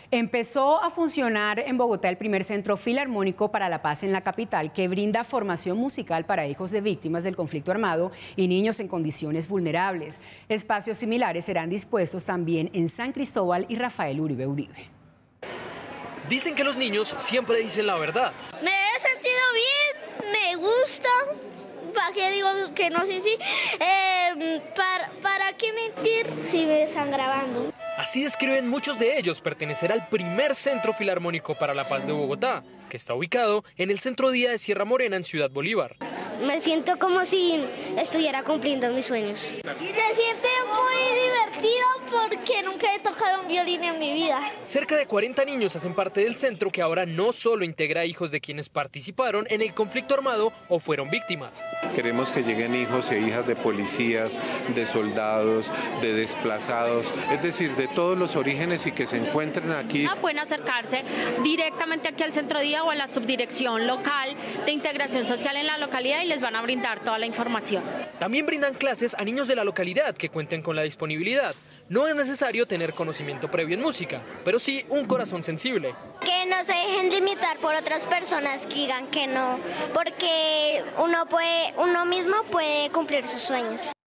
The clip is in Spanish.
Empezó a funcionar en Bogotá el primer centro filarmónico para la paz en la capital, que brinda formación musical para hijos de víctimas del conflicto armado y niños en condiciones vulnerables. Espacios similares serán dispuestos también en San Cristóbal y Rafael Uribe Uribe. Dicen que los niños siempre dicen la verdad. Me he sentido bien, me gusta. ¿Para qué digo que no? Sí. ¿Para qué mentir si me están grabando? Así describen muchos de ellos pertenecer al primer Centro Filarmónico para la Paz de Bogotá, que está ubicado en el Centro Día de Sierra Morena en Ciudad Bolívar. Me siento como si estuviera cumpliendo mis sueños. Se siente muy divertido porque nunca he tocado un violín en mi vida. Cerca de 40 niños hacen parte del centro, que ahora no solo integra a hijos de quienes participaron en el conflicto armado o fueron víctimas. Queremos que lleguen hijos e hijas de policías, de soldados, de desplazados, es decir, de todos los orígenes, y que se encuentren aquí. Pueden acercarse directamente aquí al Centro Día o a la subdirección local de integración social en la localidad y les van a brindar toda la información. También brindan clases a niños de la localidad que cuenten con la disponibilidad. No es necesario tener conocimiento previo en música, pero sí un corazón sensible. Que no se dejen limitar por otras personas que digan que no, porque uno mismo puede cumplir sus sueños.